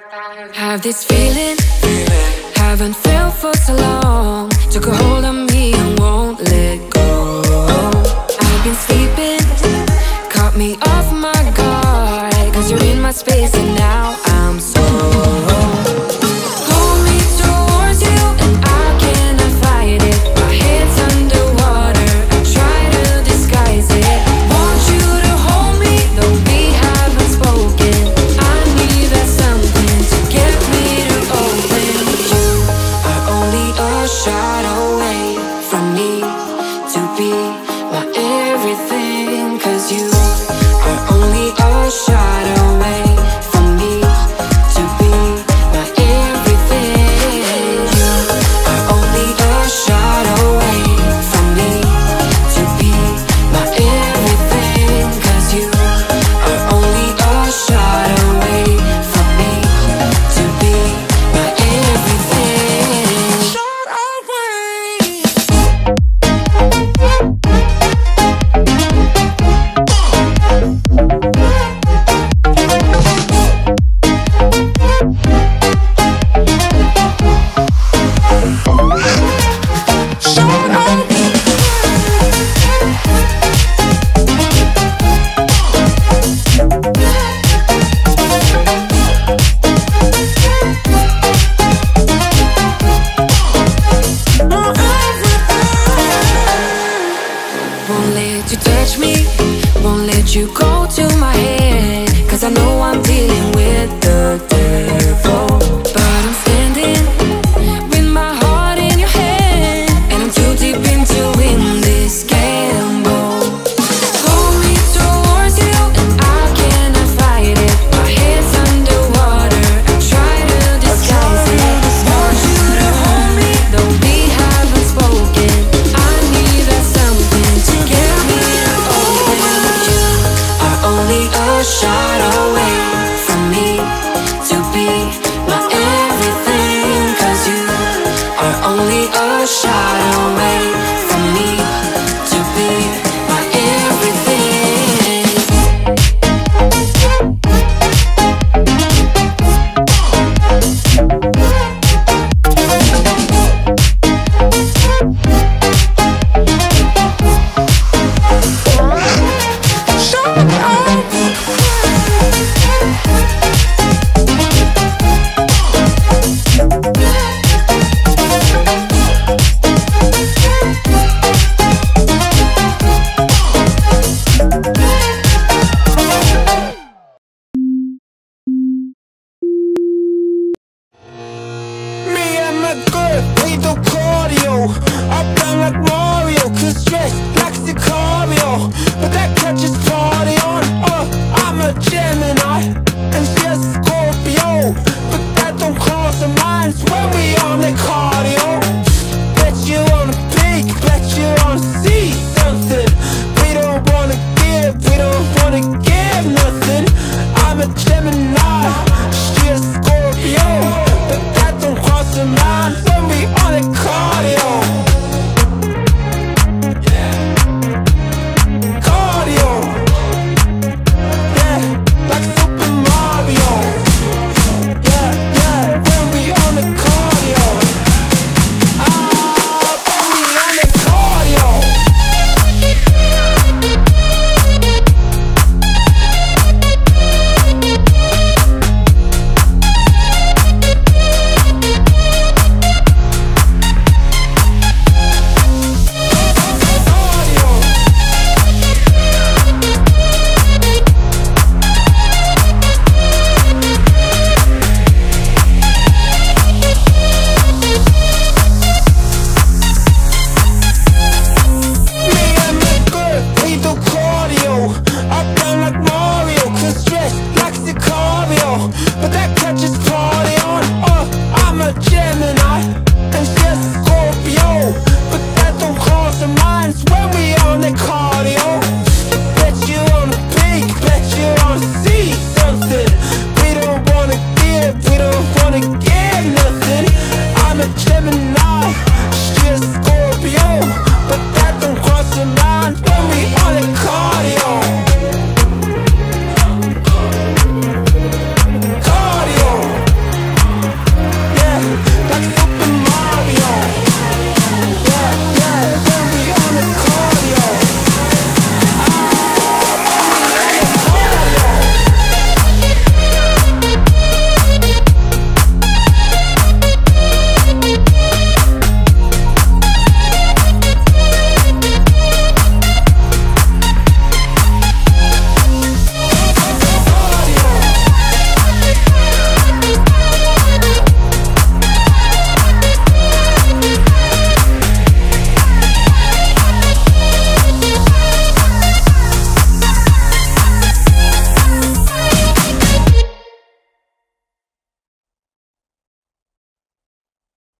Have this feeling, haven't felt for so long. Took a hold of me and won't let go. I've been sleeping, caught me off my guard, 'cause you're in my space and now I'm so pull me towards you and I cannot fight it. My head's underwater, I try to disguise it. Want you to hold me, though we haven't spoken. I need that something to get me to open. You are only a shot away from me to be my everything, 'cause you are only a shot away from me to be my everything. You are only a shot away from me to be my everything, 'cause you are only a shot away from me to be my everything. Shot away. Won't let you touch me, won't let you go to my head, 'cause I know I'm dealing with the devil. But I'm standing with my heart in your hand, and I'm too deep into in this gamble. Pull me towards you and I cannot fight it. My head's underwater, I try to disguise it. Want you to hold me, though we haven't spoken. I need that something to get me to open. You are only a shot away from me to be my everything, 'cause you are only a shot away from me to be my everything. Me and my girl, we do cardio. I run like Mario, cause dressed like Sicario, but that catches fire.